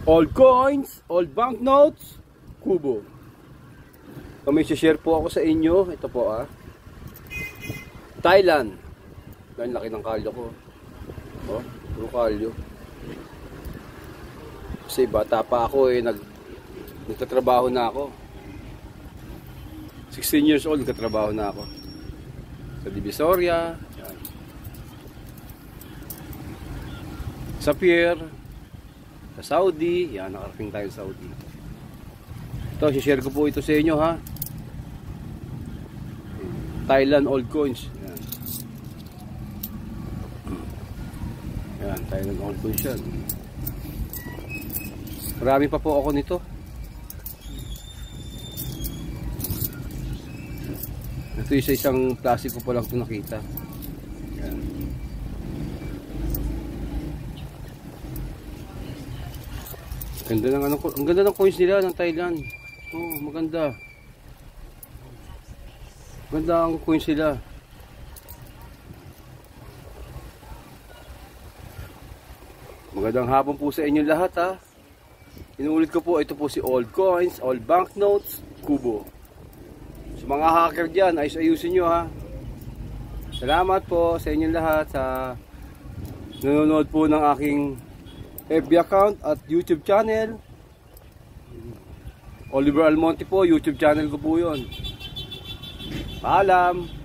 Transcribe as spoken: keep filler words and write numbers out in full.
Old coins, old banknotes, kubo. So, may share po ako sa inyo. Ito po ah. Thailand. Ang laki ng kalyo ko. Oh, puro kalyo. Kasi bata pa ako eh, nag nagtatrabaho na ako. sixteen years old, nagtatrabaho na ako. Sa Divisoria. Yan. Sa Pier. Sa Saudi. Yan, nakarating tayo sa Saudi. Ito, share ko po ito sa inyo ha. Thailand old coins. Yan. Yan, Thailand old coins yan. Marami pa po ako nito. Ito yung sa isang plastic ko pa lang ito nakita. Yan. Ganda ng ano, ang ganda ng coins nila ng Thailand. Oh, maganda. Ganda ang coins nila. Magandang hapon po sa inyo lahat ha. Inuulit ko po, ito po si old coins, old banknotes, kubo. Sa mga hacker dyan, ayos-ayusin nyo ha. Salamat po sa inyong lahat sa nanonood po ng aking F B account at YouTube channel. Oliver Almonte po, YouTube channel ko po yun. Paalam!